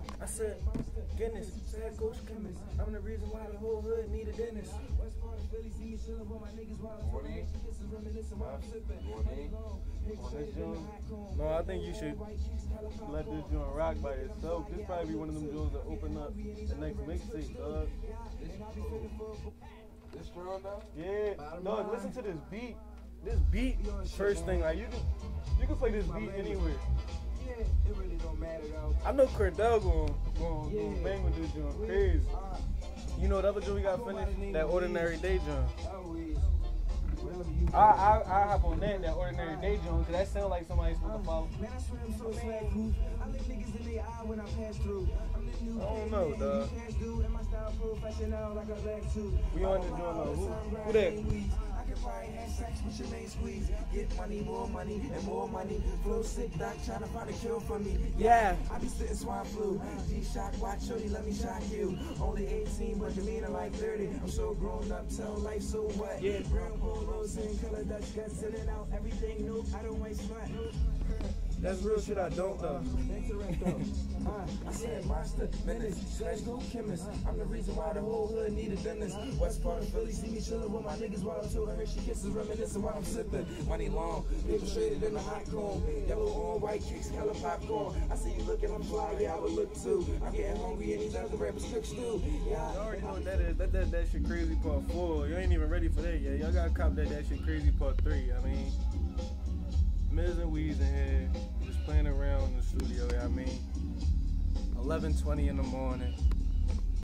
I said, Guinness, sad ghost chemist. I'm the reason why the whole hood need a dentist. No, I think you should let this joint rock by itself. This probably be one of them joints that open up the next mixtape, dog. This strong though? Yeah, dog. Listen to this beat. This beat, first thing, like you can play this beat anywhere. Yeah, it really don't matter though. I know Cordell going bang with this joint, crazy. You know the other joint we got finished? That Ordinary Day joint. I hop on that Ordinary Day joint, cause that sound like somebody's supposed to follow. I don't know, dog. We on this joint though. Who that? Get money, more money, and more money. Flow sick, doc trying to find a cure for me. Yeah, I be spitting swine flu. G-Shock, watch shorty, let me shock you. Only 18, but demeanor like 30. I'm so grown up, tell life so what? Yeah, brown polos in color Dutch guts, sitting out everything new. I don't waste my. That's real shit I don't though. I said monster, menace, slash go chemist. I'm the reason why the whole hood need a dentist. West part of Philly, see me chillin' with my niggas while I'm told her she kisses, reminiscing while I'm sipping. Money long, paper shaded in the hot cone. Yellow on white kicks, color popcorn. I see you looking, I'm fly, yeah, I would look too. I'm getting hungry and these other rappers cook stew. Yeah, you already know what that is. That shit crazy part 4. You ain't even ready for that yet. Y'all gotta cop that shit crazy part 3. I mean, Miz and Weez in here, just playing around in the studio, I mean, 11:20 in the morning.